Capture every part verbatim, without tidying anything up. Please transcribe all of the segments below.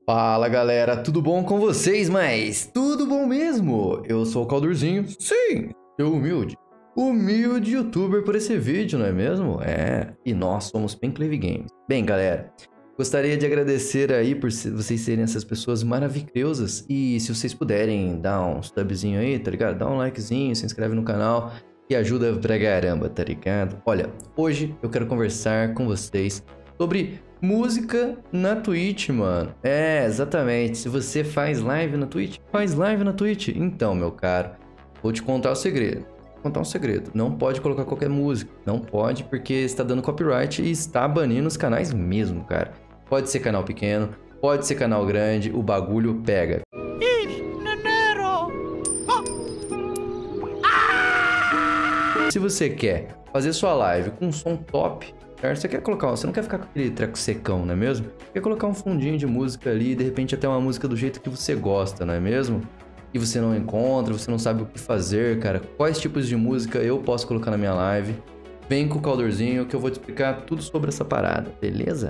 Fala galera, tudo bom com vocês? Mas tudo bom mesmo? Eu sou o Caldurzinho, sim, eu humilde, humilde youtuber por esse vídeo, não é mesmo? É, e nós somos Penclave Games. Bem galera, gostaria de agradecer aí por vocês serem essas pessoas maravilhosas e se vocês puderem dar um subzinho aí, tá ligado? Dá um likezinho, se inscreve no canal que ajuda pra caramba, tá ligado? Olha, hoje eu quero conversar com vocês sobre música na Twitch, mano. É, exatamente. Se você faz live na Twitch, faz live na Twitch. Então, meu caro, vou te contar o segredo. Vou contar um segredo. Não pode colocar qualquer música. Não pode, porque está dando copyright e está banindo os canais mesmo, cara. Pode ser canal pequeno, pode ser canal grande, o bagulho pega. Se você quer fazer sua live com um som top, certo? Você quer colocar, você não quer ficar com aquele treco secão, não é mesmo? Quer colocar um fundinho de música ali, de repente até uma música do jeito que você gosta, não é mesmo? E você não encontra, você não sabe o que fazer, cara. Quais tipos de música eu posso colocar na minha live? Vem com o Caldurzinho que eu vou te explicar tudo sobre essa parada, beleza?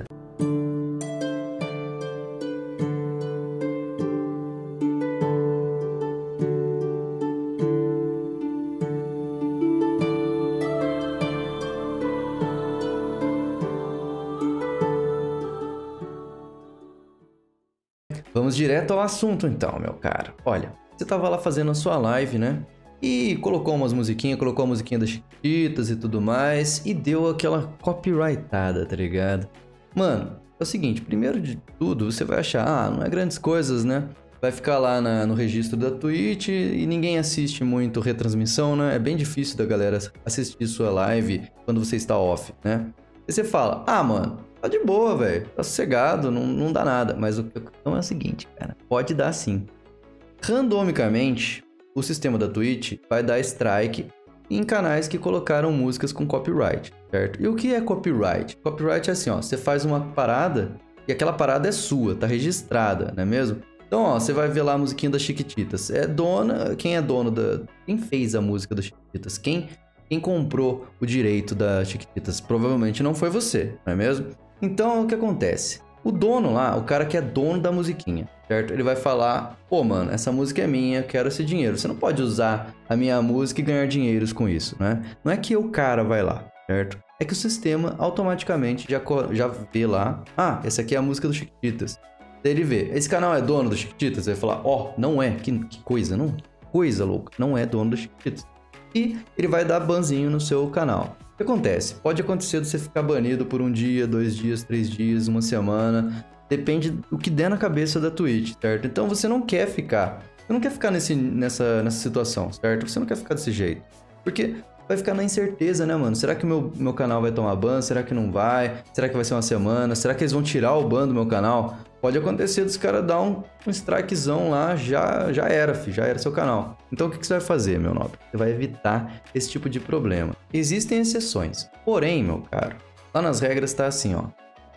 Vamos direto ao assunto então, meu cara. Olha, você tava lá fazendo a sua live, né? E colocou umas musiquinhas, colocou a musiquinha das Chiquititas e tudo mais, e deu aquela copyrightada, tá ligado? Mano, é o seguinte, primeiro de tudo, você vai achar, ah, não é grandes coisas, né? Vai ficar lá na, no registro da Twitch e ninguém assiste muito retransmissão, né? É bem difícil da galera assistir sua live quando você está off, né? E você fala, ah, mano, tá de boa, velho. Tá sossegado, não, não dá nada. Mas o que é o seguinte, cara. Pode dar sim. Randomicamente, o sistema da Twitch vai dar strike em canais que colocaram músicas com copyright, certo? E o que é copyright? Copyright é assim, ó. Você faz uma parada e aquela parada é sua, tá registrada, não é mesmo? Então, ó, você vai ver lá a musiquinha das Chiquititas. É dona... Quem é dono da... Quem fez a música das Chiquititas? Quem... Quem comprou o direito das Chiquititas? Provavelmente não foi você, não é mesmo? Então, o que acontece? O dono lá, o cara que é dono da musiquinha, certo? Ele vai falar, pô, mano, essa música é minha, quero esse dinheiro. Você não pode usar a minha música e ganhar dinheiros com isso, né? Não é que o cara vai lá, certo? É que o sistema automaticamente já, já vê lá, ah, essa aqui é a música do Chiquititas. Daí ele vê, esse canal é dono do Chiquititas? Ele vai falar, ó, oh, não é, que, que coisa, não? Coisa louca, não é dono do Chiquititas. E ele vai dar banzinho no seu canal. O que acontece? Pode acontecer de você ficar banido por um dia, dois dias, três dias, uma semana. Depende do que der na cabeça da Twitch, certo? Então você não quer ficar. Você não quer ficar nesse, nessa, nessa situação, certo? Você não quer ficar desse jeito. Porque vai ficar na incerteza, né, mano? Será que o meu, meu canal vai tomar ban? Será que não vai? Será que vai ser uma semana? Será que eles vão tirar o ban do meu canal? Pode acontecer dos caras dar um, um strikezão lá, já, já era, filho, já era seu canal. Então o que, que você vai fazer, meu nobre? Você vai evitar esse tipo de problema. Existem exceções. Porém, meu caro, lá nas regras tá assim, ó.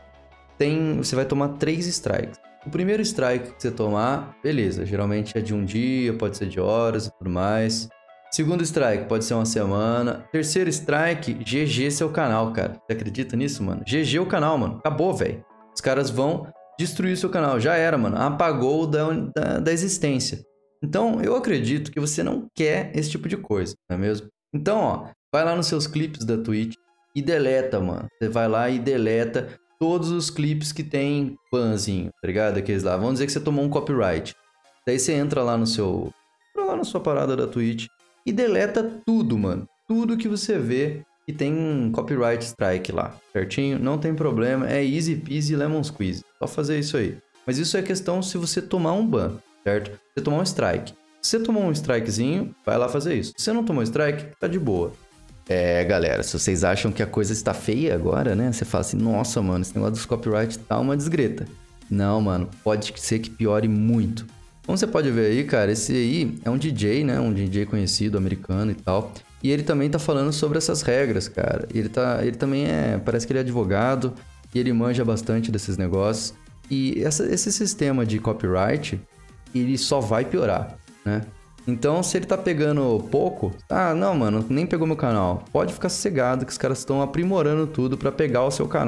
Tem, você vai tomar três strikes. O primeiro strike que você tomar, beleza, geralmente é de um dia, pode ser de horas e tudo mais. Segundo strike, pode ser uma semana. Terceiro strike, G G seu canal, cara. Você acredita nisso, mano? G G o canal, mano. Acabou, velho. Os caras vão destruir seu canal. Já era, mano. Apagou da, da, da existência. Então, eu acredito que você não quer esse tipo de coisa, não é mesmo? Então, ó, vai lá nos seus clipes da Twitch e deleta, mano. Você vai lá e deleta todos os clipes que tem banzinho, tá ligado? Aqueles lá. Vamos dizer que você tomou um copyright. Daí você entra lá no seu... Entra lá na sua parada da Twitch e deleta tudo, mano. Tudo que você vê que tem um copyright strike lá, certinho? Não tem problema, é easy peasy lemon squeeze. Só fazer isso aí. Mas isso é questão se você tomar um ban, certo? Você tomar um strike. Se você tomou um strikezinho, vai lá fazer isso. Se você não tomou strike, tá de boa. É, galera, se vocês acham que a coisa está feia agora, né? Você fala assim, nossa, mano, esse negócio dos copyright tá uma desgreta. Não, mano, pode ser que piore muito. Como você pode ver aí, cara, esse aí é um D J, né? Um D J conhecido, americano e tal. E ele também tá falando sobre essas regras, cara. Ele, tá, ele também é... Parece que ele é advogado e ele manja bastante desses negócios. E essa, esse sistema de copyright, ele só vai piorar, né? Então, se ele tá pegando pouco... Ah, não, mano, nem pegou meu canal. Pode ficar sossegado que os caras estão aprimorando tudo pra pegar o seu canal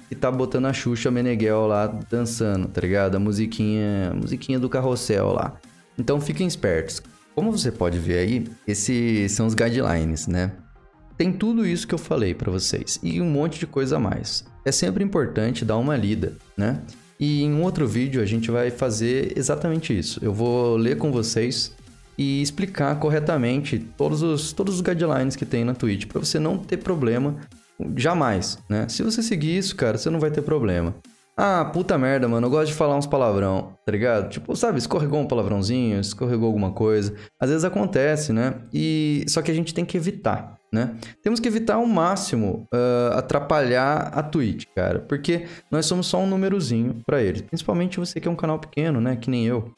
e tá botando a Xuxa Meneghel lá dançando, tá ligado? A musiquinha, a musiquinha do carrossel lá. Então fiquem espertos. Como você pode ver aí, esses são os guidelines, né? Tem tudo isso que eu falei pra vocês e um monte de coisa a mais. É sempre importante dar uma lida, né? E em um outro vídeo a gente vai fazer exatamente isso. Eu vou ler com vocês e explicar corretamente todos os, todos os guidelines que tem na Twitch, para você não ter problema jamais, né? Se você seguir isso, cara, você não vai ter problema. Ah, puta merda, mano, eu gosto de falar uns palavrão, tá ligado? Tipo, sabe, escorregou um palavrãozinho, escorregou alguma coisa. Às vezes acontece, né? E só que a gente tem que evitar, né? Temos que evitar ao máximo uh, atrapalhar a Twitch, cara. Porque nós somos só um númerozinho pra eles. Principalmente você que é um canal pequeno, né? Que nem eu.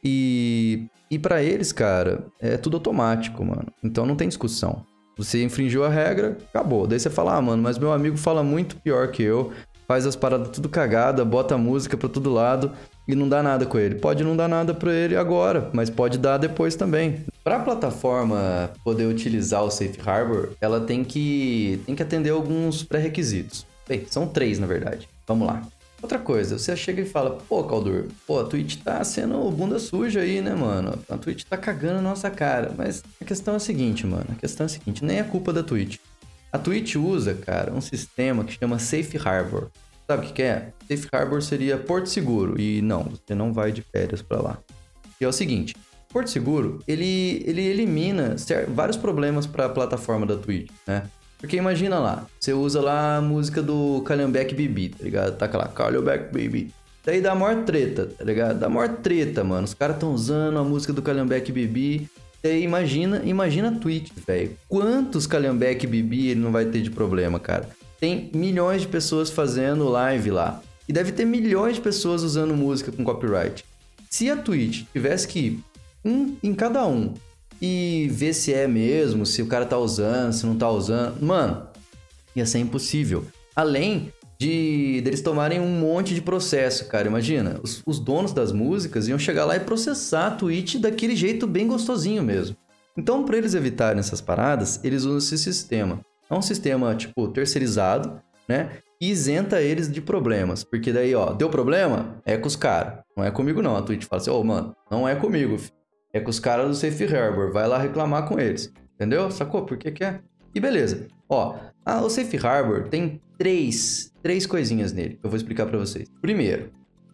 E, e pra eles, cara, é tudo automático, mano. Então não tem discussão. Você infringiu a regra, acabou. Daí você fala, ah, mano, mas meu amigo fala muito pior que eu. Faz as paradas tudo cagada, bota a música pra todo lado e não dá nada com ele. Pode não dar nada pra ele agora, mas pode dar depois também. Para a plataforma poder utilizar o Safe Harbor, ela tem que, tem que atender alguns pré-requisitos. Bem, são três na verdade. Vamos lá. Outra coisa, você chega e fala, pô, Caldur, pô, a Twitch tá sendo bunda suja aí, né, mano? A Twitch tá cagando a nossa cara. Mas a questão é a seguinte, mano. A questão é a seguinte, nem é culpa da Twitch. A Twitch usa, cara, um sistema que chama Safe Harbor. Sabe o que que é? Safe Harbor seria Porto Seguro. E não, você não vai de férias pra lá. E é o seguinte, Porto Seguro, ele, ele elimina vários problemas para a plataforma da Twitch, né? Porque imagina lá, você usa lá a música do Calhambeque Bibi, tá ligado? Taca lá, Calhambeque Bibi. Daí dá maior treta, tá ligado? Dá maior treta, mano. Os caras tão usando a música do Calhambeque Bibi. Daí imagina, imagina a Twitch, velho. Quantos Calhambeque Bibi ele não vai ter de problema, cara? Tem milhões de pessoas fazendo live lá. E deve ter milhões de pessoas usando música com copyright. Se a Twitch tivesse que ir um em cada um e ver se é mesmo, se o cara tá usando, se não tá usando, mano, ia ser impossível. Além de deles tomarem um monte de processo, cara, imagina, os, os donos das músicas iam chegar lá e processar a Twitch daquele jeito bem gostosinho mesmo. Então, para eles evitarem essas paradas, eles usam esse sistema. É um sistema, tipo, terceirizado, né? E isenta eles de problemas. Porque daí, ó, deu problema? É com os caras. Não é comigo não. A Twitch fala assim, ô, oh, mano, não é comigo, filho. É com os caras do Safe Harbor. Vai lá reclamar com eles. Entendeu? Sacou? Por que que é? E beleza. Ó, a, o Safe Harbor tem três, três coisinhas nele que eu vou explicar pra vocês. Primeiro,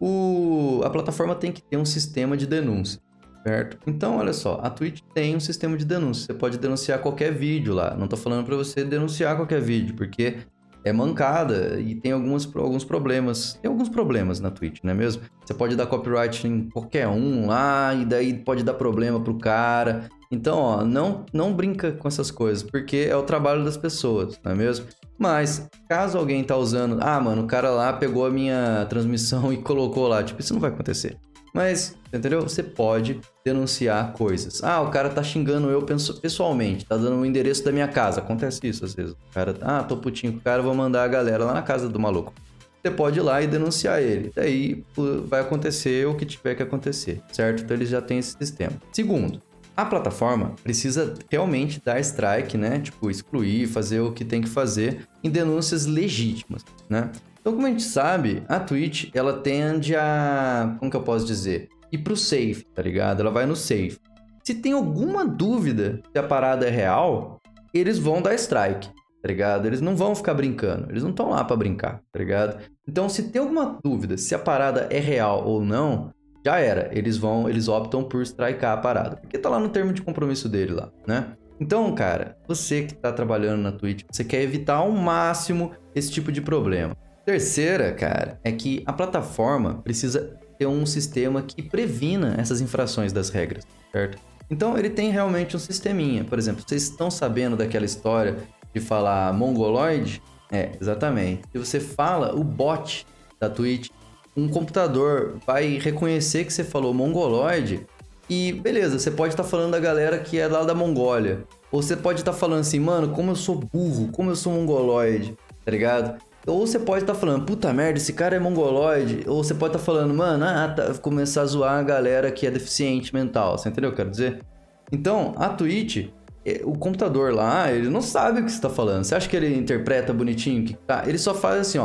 o, a plataforma tem que ter um sistema de denúncia, certo? Então, olha só, a Twitch tem um sistema de denúncia. Você pode denunciar qualquer vídeo lá. Não tô falando pra você denunciar qualquer vídeo, porque é mancada e tem algumas, alguns problemas. Tem alguns problemas na Twitch, não é mesmo? Você pode dar copyright em qualquer um lá e daí pode dar problema pro cara. Então, ó, não, não brinca com essas coisas, porque é o trabalho das pessoas, não é mesmo? Mas, caso alguém tá usando... Ah, mano, o cara lá pegou a minha transmissão e colocou lá. Tipo, isso não vai acontecer. Mas, entendeu? Você pode denunciar coisas. Ah, o cara tá xingando eu pessoalmente, tá dando o endereço da minha casa. Acontece isso às vezes. O cara, ah, tô putinho com o cara, vou mandar a galera lá na casa do maluco. Você pode ir lá e denunciar ele. Daí vai acontecer o que tiver que acontecer, certo? Então eles já têm esse sistema. Segundo, a plataforma precisa realmente dar strike, né? Tipo, excluir, fazer o que tem que fazer em denúncias legítimas, né? Então, como a gente sabe, a Twitch, ela tende a... Como que eu posso dizer? Ir pro safe, tá ligado? Ela vai no safe. Se tem alguma dúvida se a parada é real, eles vão dar strike, tá ligado? Eles não vão ficar brincando. Eles não estão lá pra brincar, tá ligado? Então, se tem alguma dúvida se a parada é real ou não, já era. Eles vão, eles optam por strikear a parada. Porque tá lá no termo de compromisso dele lá, né? Então, cara, você que tá trabalhando na Twitch, você quer evitar ao máximo esse tipo de problema. Terceira, cara, é que a plataforma precisa ter um sistema que previna essas infrações das regras, certo? Então, ele tem realmente um sisteminha. Por exemplo, vocês estão sabendo daquela história de falar mongoloide? É, exatamente. Se você fala, o bot da Twitch, um computador vai reconhecer que você falou mongoloide e, beleza, você pode estar falando da galera que é lá da Mongólia. Ou você pode estar falando assim, mano, como eu sou burro, como eu sou mongoloide, tá ligado? Ou você pode estar falando, puta merda, esse cara é mongoloide. Ou você pode estar falando, mano, ah, tá, começar a zoar a galera que é deficiente mental. Você entendeu o que eu quero dizer? Então, a Twitch, o computador lá, ele não sabe o que você está falando. Você acha que ele interpreta bonitinho? Que tá? Ele só faz assim, ó.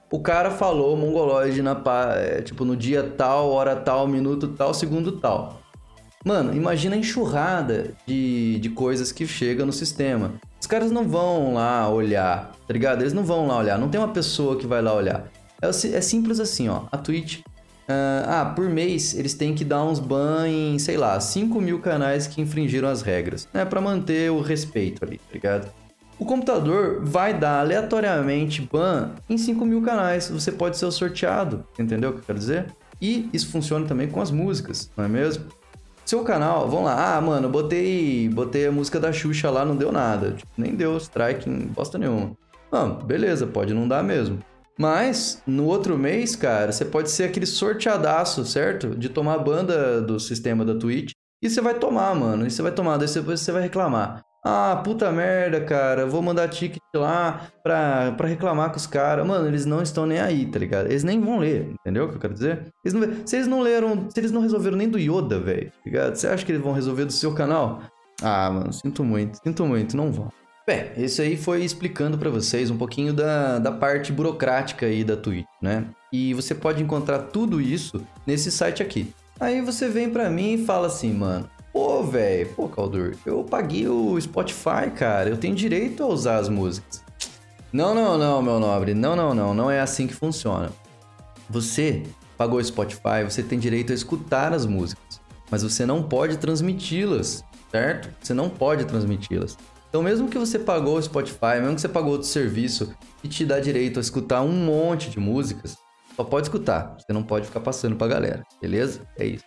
o cara falou mongoloide na, é, tipo, no dia tal, hora tal, minuto tal, segundo tal. Mano, imagina a enxurrada de, de coisas que chega no sistema. Os caras não vão lá olhar, tá ligado? Eles não vão lá olhar, não tem uma pessoa que vai lá olhar. É, é simples assim, ó. A Twitch, uh, ah, por mês eles têm que dar uns ban em, sei lá, cinco mil canais que infringiram as regras, né? Pra manter o respeito ali, tá ligado? O computador vai dar aleatoriamente ban em cinco mil canais. Você pode ser o sorteado, entendeu o que eu quero dizer? E isso funciona também com as músicas, não é mesmo? Seu canal, vamos lá, ah, mano, botei, botei a música da Xuxa lá, não deu nada. Tipo, nem deu strike em bosta nenhuma. Não, beleza, pode não dar mesmo. Mas, no outro mês, cara, você pode ser aquele sorteadaço, certo? De tomar a banda do sistema da Twitch. E você vai tomar, mano. E você vai tomar, daí depois você vai reclamar. Ah, puta merda, cara, vou mandar ticket lá pra, pra reclamar com os caras. Mano, eles não estão nem aí, tá ligado? Eles nem vão ler, entendeu o que eu quero dizer? Eles não, se eles não leram, se eles não resolveram nem do Yoda, velho, tá ligado? Você acha que eles vão resolver do seu canal? Ah, mano, sinto muito, sinto muito, não vão. Bem, esse aí foi explicando pra vocês um pouquinho da, da parte burocrática aí da Twitch, né? E você pode encontrar tudo isso nesse site aqui. Aí você vem pra mim e fala assim, mano... Pô, velho, pô, Caldur, eu paguei o Spotify, cara, eu tenho direito a usar as músicas. Não, não, não, meu nobre, não, não, não, não é assim que funciona. Você pagou o Spotify, você tem direito a escutar as músicas, mas você não pode transmiti-las, certo? Você não pode transmiti-las. Então, mesmo que você pagou o Spotify, mesmo que você pagou outro serviço que te dá direito a escutar um monte de músicas, só pode escutar, você não pode ficar passando pra galera, beleza? É isso.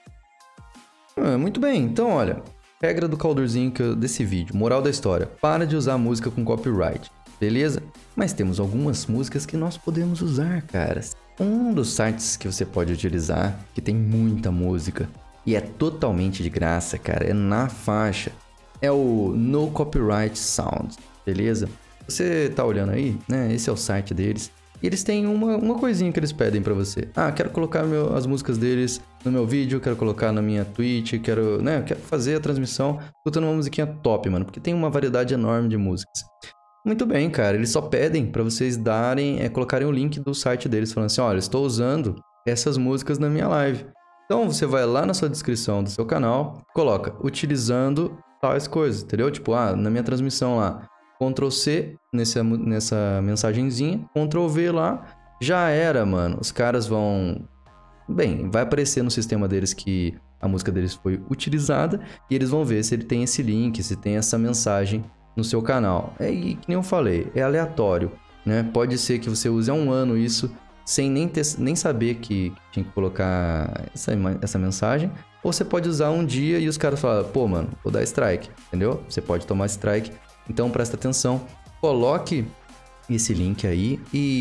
Ah, muito bem, então olha, regra do Caldurzinho desse vídeo, moral da história, para de usar música com copyright, beleza? Mas temos algumas músicas que nós podemos usar, cara. Um dos sites que você pode utilizar, que tem muita música e é totalmente de graça, cara, é na faixa, é o No Copyright Sound, beleza? Você tá olhando aí, né? Esse é o site deles. E eles têm uma, uma coisinha que eles pedem pra você. Ah, quero colocar meu, as músicas deles no meu vídeo, quero colocar na minha Twitch, quero, né, quero fazer a transmissão escutando uma musiquinha top, mano, porque tem uma variedade enorme de músicas. Muito bem, cara, eles só pedem pra vocês darem, é, colocarem o link do site deles, falando assim, olha, estou usando essas músicas na minha live. Então, você vai lá na sua descrição do seu canal, coloca, utilizando tais coisas, entendeu? Tipo, ah, na minha transmissão lá, control C nessa, nessa mensagenzinha, control V lá, já era, mano. Os caras vão... Bem, vai aparecer no sistema deles que a música deles foi utilizada e eles vão ver se ele tem esse link, se tem essa mensagem no seu canal. É, e que nem eu falei, é aleatório, né? Pode ser que você use há um ano isso sem nem, ter, nem saber que, que tinha que colocar essa, essa mensagem, ou você pode usar um dia e os caras falam, pô, mano, vou dar strike, entendeu? Você pode tomar strike. Então presta atenção, coloque esse link aí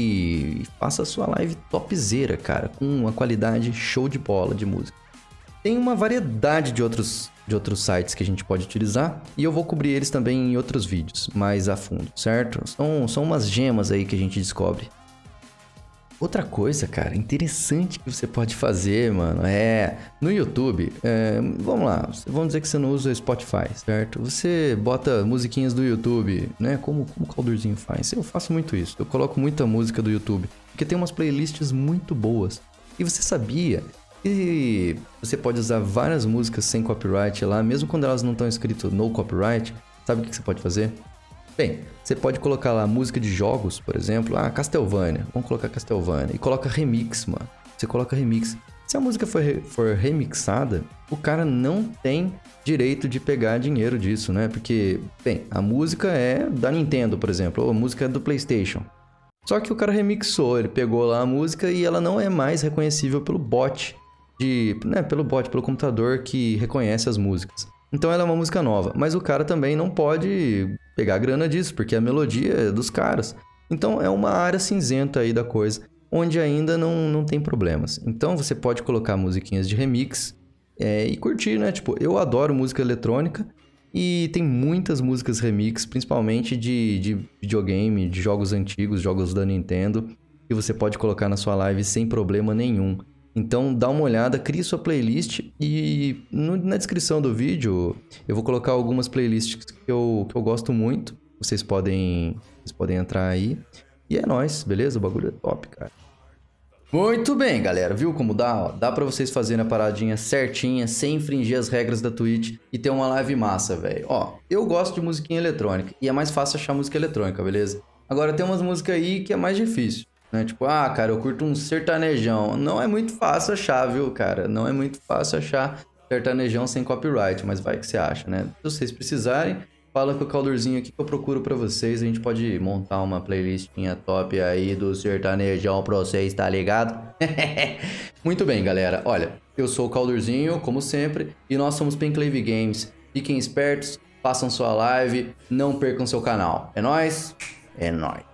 e faça a sua live topzera, cara, com uma qualidade show de bola de música. Tem uma variedade de outros, de outros sites que a gente pode utilizar e eu vou cobrir eles também em outros vídeos mais a fundo, certo? São, são umas gemas aí que a gente descobre. Outra coisa, cara, interessante que você pode fazer, mano, é... No YouTube, é, vamos lá, vamos dizer que você não usa o Spotify, certo? Você bota musiquinhas do YouTube, né? Como, como o Caldurzinho faz. Eu faço muito isso, eu coloco muita música do YouTube, porque tem umas playlists muito boas. E você sabia que você pode usar várias músicas sem copyright lá, mesmo quando elas não estão escritas no copyright? Sabe o que você pode fazer? Bem, você pode colocar lá música de jogos, por exemplo, ah, Castlevania, vamos colocar Castlevania, e coloca remix, mano, você coloca remix. Se a música for, for remixada, o cara não tem direito de pegar dinheiro disso, né? Porque, bem, a música é da Nintendo, por exemplo, ou a música é do PlayStation. Só que o cara remixou, ele pegou lá a música e ela não é mais reconhecível pelo bot, de, né, pelo bot, pelo computador que reconhece as músicas. Então ela é uma música nova, mas o cara também não pode pegar grana disso, porque a melodia é dos caras. Então é uma área cinzenta aí da coisa, onde ainda não, não tem problemas. Então você pode colocar musiquinhas de remix é, e curtir, né? Tipo, eu adoro música eletrônica e tem muitas músicas remix, principalmente de, de videogame, de jogos antigos, jogos da Nintendo, que você pode colocar na sua live sem problema nenhum. Então dá uma olhada, crie sua playlist e no, na descrição do vídeo eu vou colocar algumas playlists que eu, que eu gosto muito. Vocês podem, vocês podem entrar aí. E é nóis, beleza? O bagulho é top, cara. Muito bem, galera. Viu como dá? Ó, dá pra vocês fazerem a paradinha certinha, sem infringir as regras da Twitch e ter uma live massa, velho. Ó, eu gosto de musiquinha eletrônica e é mais fácil achar música eletrônica, beleza? Agora tem umas músicas aí que é mais difícil, né? Tipo, ah, cara, eu curto um sertanejão. Não é muito fácil achar, viu, cara? Não é muito fácil achar sertanejão sem copyright, mas vai que você acha, né? Se vocês precisarem, fala com o Caldorzinho aqui que eu procuro pra vocês. A gente pode montar uma playlistinha top aí do sertanejão pra vocês, tá ligado? Muito bem, galera. Olha, eu sou o Caldorzinho, como sempre, e nós somos Penclave Games. Fiquem espertos, façam sua live, não percam seu canal. É nóis? É nóis.